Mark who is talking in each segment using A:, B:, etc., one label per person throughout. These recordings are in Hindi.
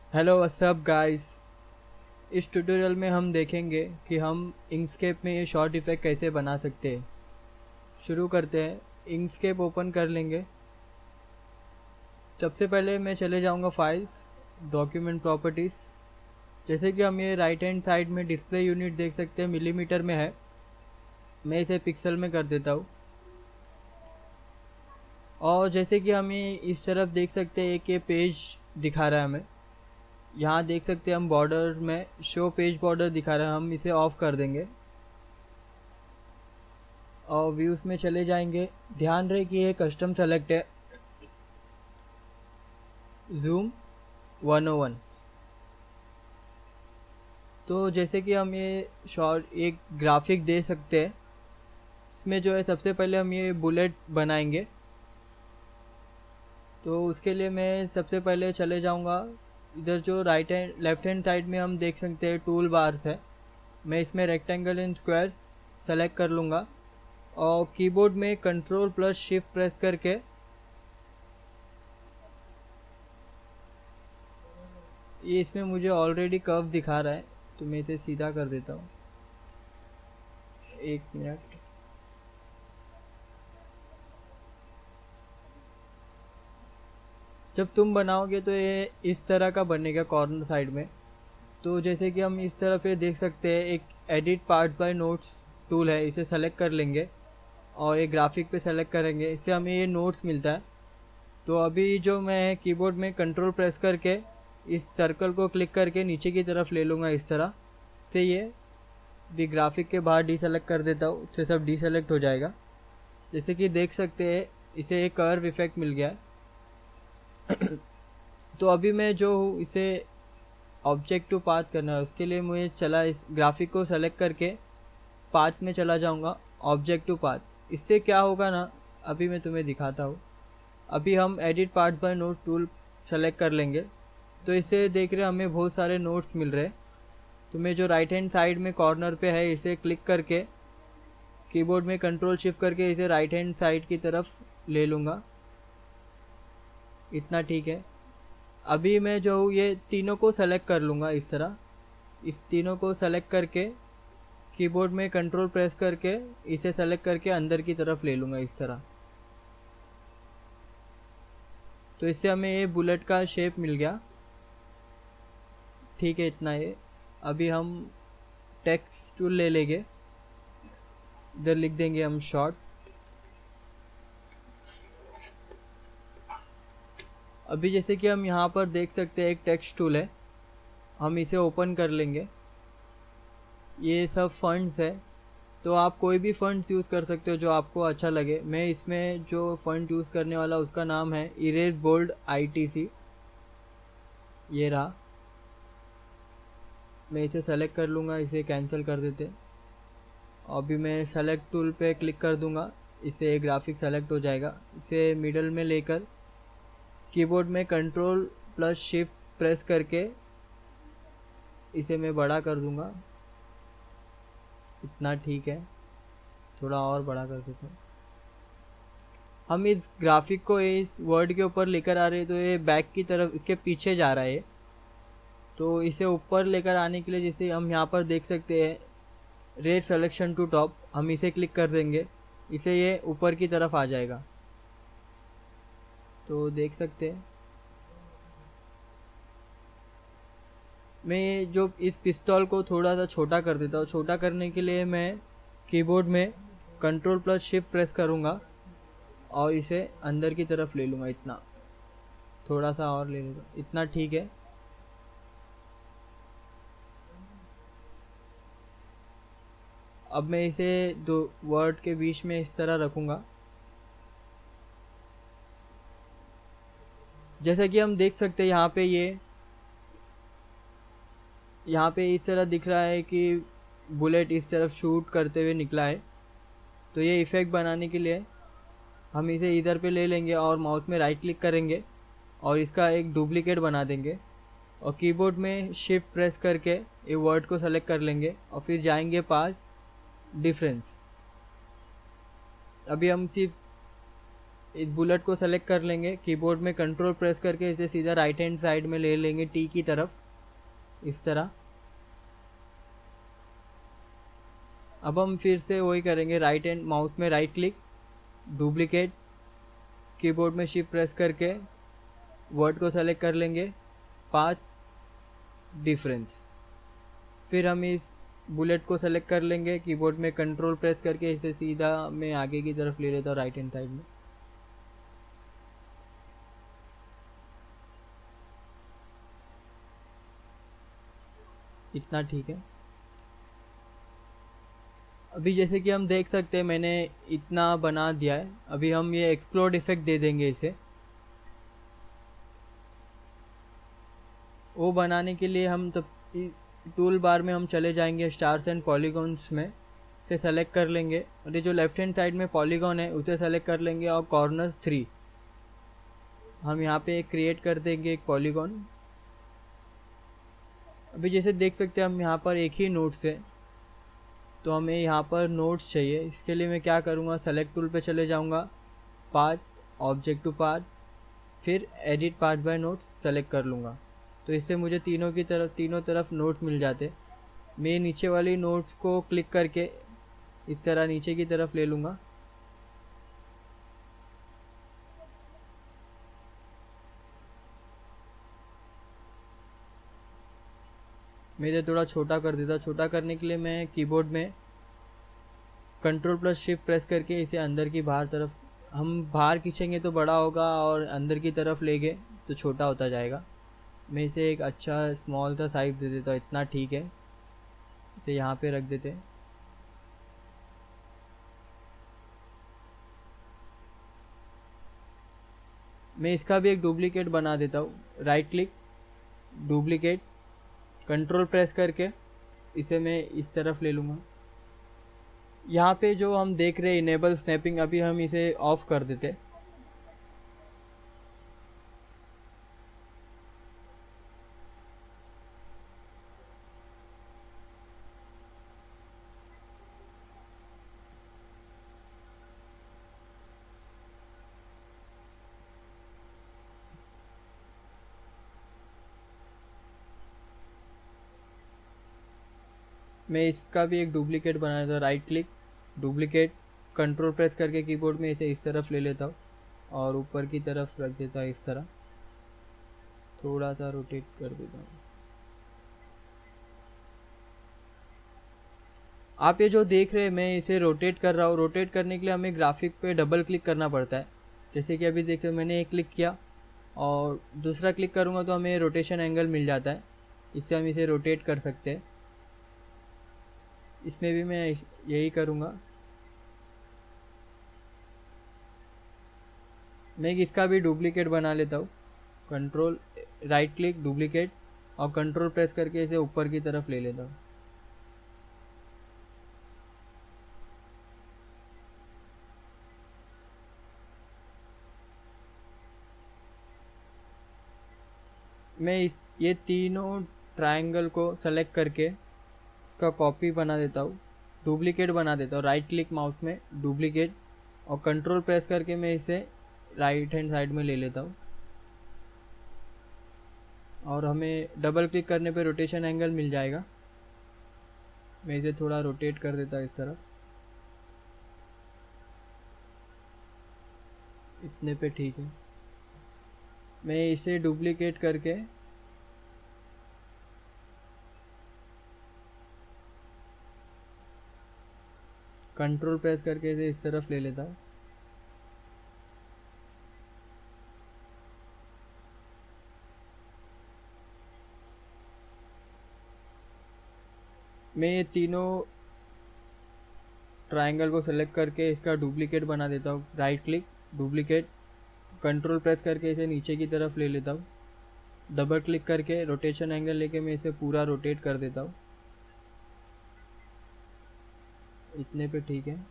A: Hello what's up guys. इस ट्यूटोरियल में हम देखेंगे कि हम इंकस्केप में ये शॉर्ट इफेक्ट कैसे बना सकते हैं। शुरू करते हैं। इंकस्केप ओपन कर लेंगे। सबसे पहले मैं चले जाऊंगा फाइल्स, डॉक्यूमेंट प्रॉपर्टीज़। जैसे कि हम ये राइट हैंड साइड में डिस्प्ले यूनिट देख सकते हैं, मिलीमीटर में है। मैं इसे पिक्सल में कर देता हूँ। और जैसे कि हम ये इस तरफ देख सकते हैं, एक ये पेज दिखा रहा है हमें। यहाँ देख सकते हैं हम बॉर्डर में शो पेज बॉर्डर दिखा रहा है, हम इसे ऑफ कर देंगे और व्यूज़ में चले जाएंगे। ध्यान रहे कि ये कस्टम सेलेक्ट है, जूम 101। तो जैसे कि हम ये शॉर्ट एक ग्राफिक दे सकते हैं। इसमें जो है सबसे पहले हम ये बुलेट बनाएंगे। तो उसके लिए मैं सबसे पहले चले जाऊंगा इधर, जो right hand left hand side में हम देख सकते हैं टूल बार्स है। मैं इसमें रेक्टेंगल एंड स्क्वायर सेलेक्ट कर लूँगा और कीबोर्ड में कंट्रोल प्लस शिफ्ट प्रेस करके ये इसमें मुझे ऑलरेडी कर्व दिखा रहा है, तो मैं इसे सीधा कर देता हूँ। एक मिनट। जब तुम बनाओगे तो ये इस तरह का बनेगा कॉर्नर साइड में। तो जैसे कि हम इस तरफ ये देख सकते हैं, एक edit part by notes tool है, इसे सेलेक्ट कर लेंगे और एक ग्राफिक पे सेलेक्ट करेंगे। इससे हमें ये नोट्स मिलता है। तो अभी जो मैं कीबोर्ड में कंट्रोल प्रेस करके इस सर्कल को क्लिक करके नीचे की तरफ ले लूँगा इस तरह से। ये भी ग्राफिक के बाहर डीसेलेक्ट कर देता हूँ, उससे सब डीसेलेक्ट हो जाएगा। जैसे कि देख सकते हैं इसे एक कर्व इफेक्ट मिल गया है। तो अभी मैं जो हूँ इसे ऑब्जेक्ट टू पाथ करना है, उसके लिए मुझे चला इस ग्राफिक को सेलेक्ट करके पाथ में चला जाऊँगा, ऑब्जेक्ट टू पाथ। इससे क्या होगा ना, अभी मैं तुम्हें दिखाता हूँ। अभी हम edit part by note tool select कर लेंगे। तो इसे देख रहे हमें बहुत सारे नोट्स मिल रहे हैं। तो मैं जो राइट हैंड साइड में कॉर्नर पे है, इसे क्लिक करके कीबोर्ड में कंट्रोल शिफ्ट करके इसे राइट हैंड साइड की तरफ ले लूँगा। इतना ठीक है। अभी मैं जो हूँ ये तीनों को सेलेक्ट कर लूँगा इस तरह। इस तीनों को सेलेक्ट करके कीबोर्ड में कंट्रोल प्रेस करके इसे सेलेक्ट करके अंदर की तरफ ले लूँगा इस तरह। तो इससे हमें ये बुलेट का शेप मिल गया। ठीक है, इतना ये। अभी हम टेक्स्ट टूल ले लेंगे, इधर लिख देंगे हम शॉर्ट। अभी जैसे कि हम यहाँ पर देख सकते हैं एक टेक्स्ट टूल है, हम इसे ओपन कर लेंगे। ये सब फंड्स है, तो आप कोई भी फंड्स यूज़ कर सकते हो जो आपको अच्छा लगे। मैं इसमें जो फंड यूज़ करने वाला उसका नाम है इरेज बोल्ड ITC। ये रहा, मैं इसे सेलेक्ट कर लूँगा, इसे कैंसिल कर देते। अभी मैं सेलेक्ट टूल पे क्लिक कर दूँगा, इससे ग्राफिक सेलेक्ट हो जाएगा। इसे मिडल में लेकर कीबोर्ड में कंट्रोल प्लस शिफ्ट प्रेस करके इसे मैं बड़ा कर दूँगा। इतना ठीक है, थोड़ा और बड़ा कर देता हूँ। हम इस ग्राफिक को इस वर्ड के ऊपर लेकर आ रहे हैं, तो ये बैक की तरफ इसके पीछे जा रहा है। तो इसे ऊपर लेकर आने के लिए जैसे हम यहाँ पर देख सकते हैं रेड सिलेक्शन टू टॉप, हम इसे क्लिक कर देंगे, इसे ये ऊपर की तरफ आ जाएगा। तो देख सकते हैं मैं जो इस पिस्तौल को थोड़ा सा छोटा कर देता हूँ। छोटा करने के लिए मैं कीबोर्ड में कंट्रोल प्लस शिफ्ट प्रेस करूँगा और इसे अंदर की तरफ ले लूँगा। इतना, थोड़ा सा और ले लूँगा, इतना ठीक है। अब मैं इसे दो वर्ड के बीच में इस तरह रखूँगा। जैसा कि हम देख सकते हैं यहाँ पे इस तरह दिख रहा है कि बुलेट इस तरफ शूट करते हुए निकला है। तो ये इफ़ेक्ट बनाने के लिए हम इसे इधर पे ले लेंगे और माउस में राइट क्लिक करेंगे और इसका एक डुप्लीकेट बना देंगे और कीबोर्ड में शिफ्ट प्रेस करके ये वर्ड को सेलेक्ट कर लेंगे और फिर जाएंगे पास डिफरेंस। अभी हम सिर्फ इस बुलेट को सेलेक्ट कर लेंगे, कीबोर्ड में कंट्रोल प्रेस करके इसे सीधा राइट हैंड साइड में ले लेंगे टी की तरफ, इस तरह। अब हम फिर से वही करेंगे, राइट हैंड माउस में राइट क्लिक, डुप्लीकेट, कीबोर्ड में शिफ्ट प्रेस करके वर्ड को सेलेक्ट कर लेंगे, पाथ डिफरेंस। फिर हम इस बुलेट को सेलेक्ट कर लेंगे, कीबोर्ड में कंट्रोल प्रेस करके इसे सीधा मैं आगे की तरफ ले लेता हूँ राइट हैंड साइड में। इतना ठीक है। अभी जैसे कि हम देख सकते हैं मैंने इतना बना दिया है। अभी हम ये एक्सप्लोड इफेक्ट दे देंगे इसे। वो बनाने के लिए हम तब टूल बार में हम चले जाएंगे, स्टार्स एंड पॉलीगॉन्स में से सेलेक्ट कर लेंगे और ये जो लेफ्ट हैंड साइड में पॉलीगॉन है उसे सेलेक्ट कर लेंगे और कॉर्नर 3 हम यहाँ पे क्रिएट कर देंगे एक पॉलीगॉन। अभी जैसे देख सकते हैं हम यहाँ पर एक ही नोट्स है, तो हमें यहाँ पर नोट्स चाहिए। इसके लिए मैं क्या करूँगा, सेलेक्ट टूल पे चले जाऊँगा, पार्ट, ऑब्जेक्ट टू पार्ट, फिर edit part by notes select कर लूँगा। तो इससे मुझे तीनों तरफ नोट्स मिल जाते। मैं नीचे वाली नोट्स को क्लिक करके इस तरह नीचे की तरफ ले लूँगा। मैं इसे थोड़ा छोटा कर देता। छोटा करने के लिए मैं कीबोर्ड में कंट्रोल प्लस शिफ्ट प्रेस करके इसे अंदर की बाहर तरफ, हम बाहर खींचेंगे तो बड़ा होगा और अंदर की तरफ ले गए तो छोटा होता जाएगा। मैं इसे एक अच्छा स्मॉल सा साइज़ दे देता हूँ, इतना ठीक है। इसे यहाँ पे रख देते हैं। मैं इसका भी एक डुप्लीकेट बना देता हूँ। Right click, duplicate, control press करके इसे मैं इस तरफ ले लूँगा। यहाँ पे जो हम देख रहे हैं इनेबल स्नैपिंग, अभी हम इसे ऑफ कर देते। मैं इसका भी एक डुप्लीकेट बना देता हूँ। Right click, duplicate, control press करके कीबोर्ड में इसे इस तरफ ले लेता हूँ और ऊपर की तरफ रख देता हूँ, इस तरह थोड़ा सा रोटेट कर देता हूँ। आप ये जो देख रहे हैं मैं इसे रोटेट कर रहा हूँ। रोटेट करने के लिए हमें ग्राफिक पे डबल क्लिक करना पड़ता है। जैसे कि अभी देख रहे हो मैंने एक क्लिक किया और दूसरा क्लिक करूँगा तो हमें रोटेशन एंगल मिल जाता है। इससे हम इसे रोटेट कर सकते हैं। इसमें भी मैं यही करूँगा। मैं इसका भी डुप्लीकेट बना लेता हूँ। कंट्रोल राइट क्लिक, डुप्लीकेट और कंट्रोल प्रेस करके इसे ऊपर की तरफ ले लेता हूँ। मैं ये तीनों ट्रायंगल को सेलेक्ट करके इसका कॉपी बना देता हूँ, डुप्लीकेट बना देता हूँ। राइट क्लिक माउस में डुप्लीकेट और कंट्रोल प्रेस करके मैं इसे राइट हैंड साइड में ले लेता हूँ और हमें डबल क्लिक करने पे रोटेशन एंगल मिल जाएगा। मैं इसे थोड़ा रोटेट कर देता हूँ इस तरफ, इतने पे ठीक है। मैं इसे डुप्लीकेट करके कंट्रोल प्रेस करके इसे इस तरफ ले लेता हूँ। मैं ये तीनों ट्रायंगल को सेलेक्ट करके इसका डुप्लीकेट बना देता हूँ। Right click, duplicate, control press करके इसे नीचे की तरफ ले लेता हूँ। डबल क्लिक करके रोटेशन एंगल लेके मैं इसे पूरा रोटेट कर देता हूँ, इतने पे ठीक है।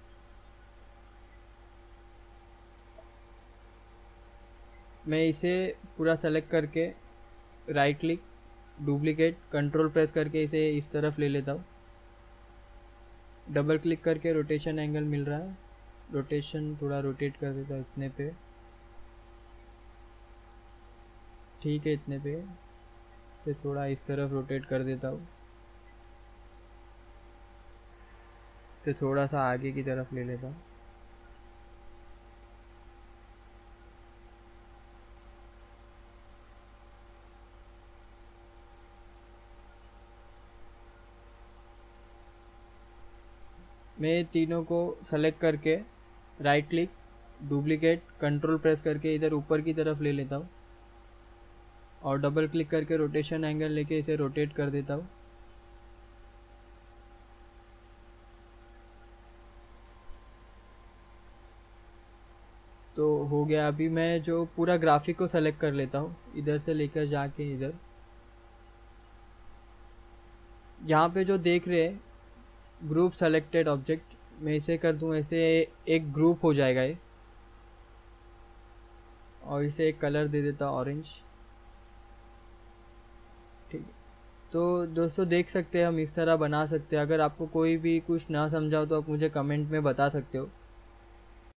A: मैं इसे पूरा सेलेक्ट करके right click, duplicate, control press करके इसे इस तरफ ले लेता हूँ। डबल क्लिक करके रोटेशन एंगल मिल रहा है, रोटेशन थोड़ा रोटेट कर देता हूँ इतने पे, ठीक है इतने पे, तो थोड़ा इस तरफ रोटेट कर देता हूँ, तो थोड़ा सा आगे की तरफ ले लेता हूँ। मैं तीनों को सेलेक्ट करके right click, duplicate, control press करके इधर ऊपर की तरफ ले लेता हूँ और डबल क्लिक करके रोटेशन एंगल लेके इसे रोटेट कर देता हूँ। तो हो गया। अभी मैं जो पूरा ग्राफिक को सेलेक्ट कर लेता हूँ, इधर से लेकर जाके इधर, यहाँ पे जो देख रहे हैं ग्रुप सेलेक्टेड ऑब्जेक्ट, मैं इसे कर दूँ ऐसे, एक ग्रुप हो जाएगा ये, और इसे एक कलर दे देता हूँ ऑरेंज। ठीक है, तो दोस्तों देख सकते हैं हम इस तरह बना सकते हैं। अगर आपको कोई भी कुछ ना समझा हो तो आप मुझे कमेंट में बता सकते हो।